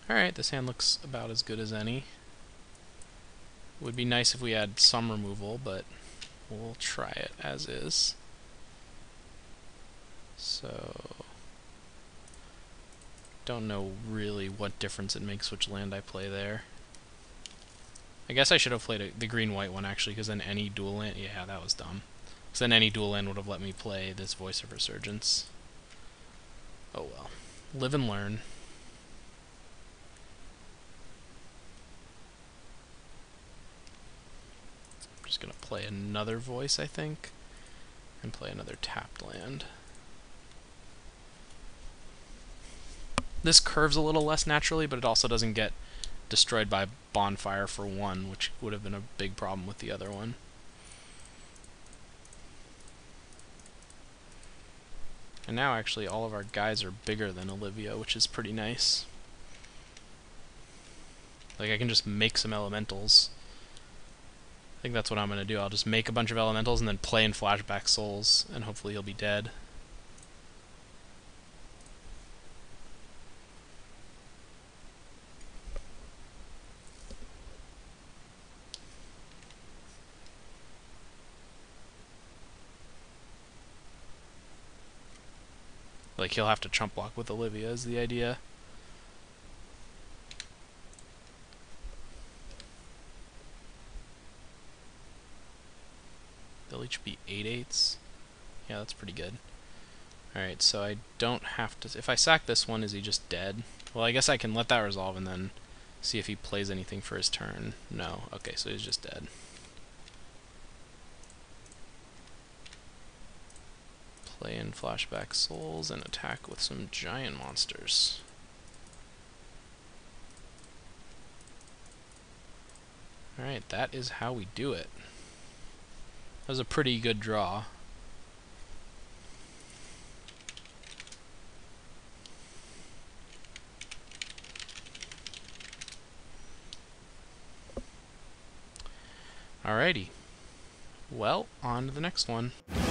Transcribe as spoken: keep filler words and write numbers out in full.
Alright, this hand looks about as good as any. Would be nice if we had some removal, but we'll try it as is. So, don't know really what difference it makes which land I play there. I guess I should have played a, the green-white one, actually, because then any dual land... Yeah, that was dumb. Because then any dual land would have let me play this Voice of Resurgence. Oh well. Live and learn. I'm just going to play another Voice, I think, and play another tapped land. This curves a little less naturally, but it also doesn't get destroyed by Bonfire for one, which would have been a big problem with the other one. And now actually all of our guys are bigger than Olivia, which is pretty nice. Like, I can just make some elementals. I think that's what I'm going to do. I'll just make a bunch of elementals and then play in Flashback Souls, and hopefully he'll be dead. Like, he'll have to chump block with Olivia is the idea. They'll each be eight eights. Yeah, that's pretty good. Alright, so I don't have to... If I sack this one, is he just dead? Well, I guess I can let that resolve and then see if he plays anything for his turn. No. Okay, so he's just dead. Play in Flashback Souls and attack with some giant monsters. Alright, that is how we do it. That was a pretty good draw. Alrighty. Well, on to the next one.